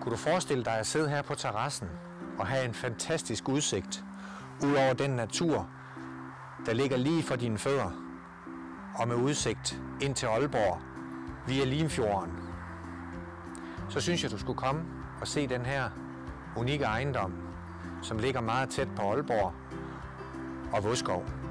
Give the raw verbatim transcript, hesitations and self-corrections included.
Kunne du forestille dig at sidde her på terrassen og have en fantastisk udsigt ud over den natur, der ligger lige for dine fødder, og med udsigt ind til Aalborg via Limfjorden? Så synes jeg, du skulle komme og se den her unikke ejendom, som ligger meget tæt på Aalborg og Vodskov.